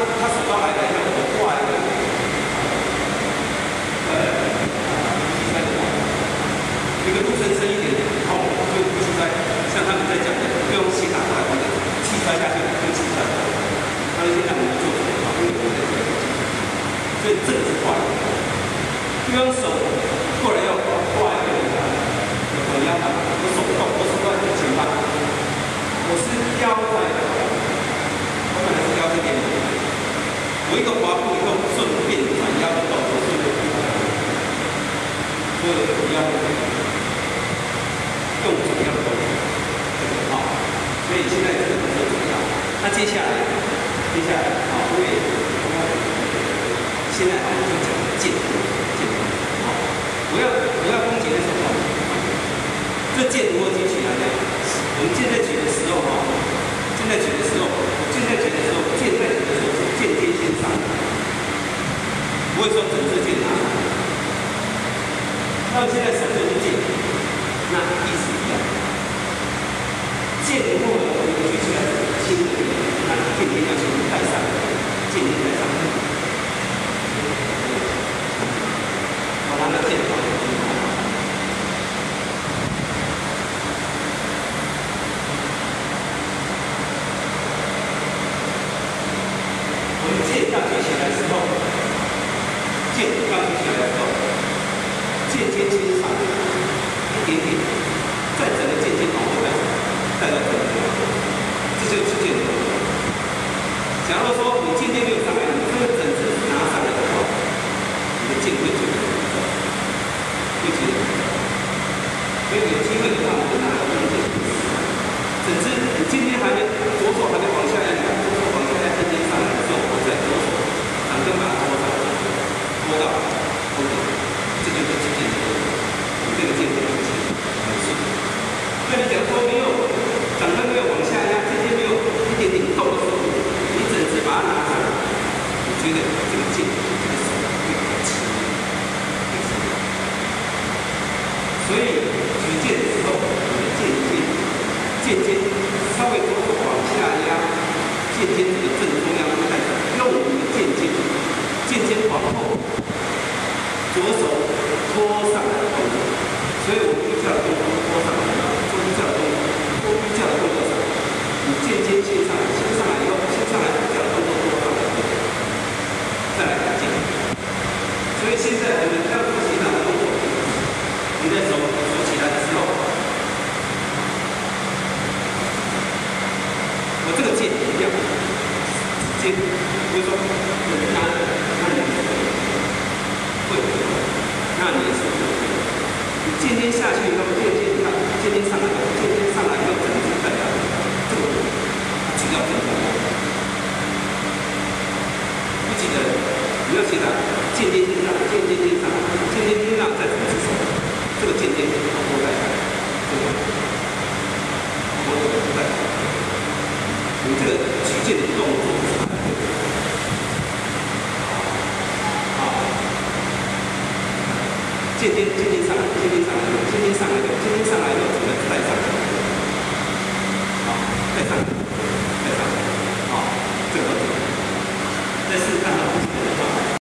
他手刀来了，然后我挂一个，一个路程深一点，然后就气摔，像他们在讲的，不用血打过来，或者气摔下去就气摔。他们现在我们做什么？因为我们在做，所以这个是挂一个，就用手过来要挂一个，我一样的，我手动，我手在前方，我是腰在，我本来是腰这边，我一个滑步以后顺便转腰的动作，顺便所有的腰。用主要的动作，好，所以现在这个动作主要。那接下来，好，因为现在我们就讲剑，好，我要攻击的时候，这剑如何举起来呢？我们剑在举的时候，剑在举的时候，剑在举的时候是剑尖先上，不会说整支剑拿上来。那么现在手就是剑。那意思一样，剑如果举起来轻的，那剑尖要先带上，剑尖带上。我拿个剑法，我们剑刚举起来的时候，剑刚举起来的时候，剑尖先上。一点点，再整个剑尖往后带到这里，这就是剑的动作。假如说你剑尖没有上来，你这个整只拿上来的话，你的剑会觉得很重，会觉得很重。所以有机会的话，我们拿个剑尖，整只你剑尖还没左手还没往下压，你看左手往下压，剑尖上来的时候，我再左手掌根把它拖上，拖到后面，这就是剑尖的动作。这个剑很轻，很顺。那你假如说没有掌根没有往下压，剑尖没有一点点动的时候，你整只把它拿上来，你觉得这个剑这个手会比较轻，所以举剑的时候，你的剑尖稍微左手往下压，剑尖这个正中央看，用你的剑尖往后，左手拖上来的动作。所以我们瑜伽的动作拖上来，做瑜伽的动作，做瑜伽的动作上，你剑尖先上来，先上来以后，先上来瑜伽的动作拖上来，再来打剑。所以现在我们要做其他的动作，你的手举起来的时候，我这个剑一样，直接不会说拿你的手会，那你的手就会。你剑尖下去以后，剑尖上来，剑尖上来以后，整只带到这个举到正中央。不记得，你要记得剑尖先上，剑尖先上，剑尖先上，再整只手，这个剑尖往后带，这个往后带。你这个举剑的动作是很对的。剑尖上来，剑尖上来，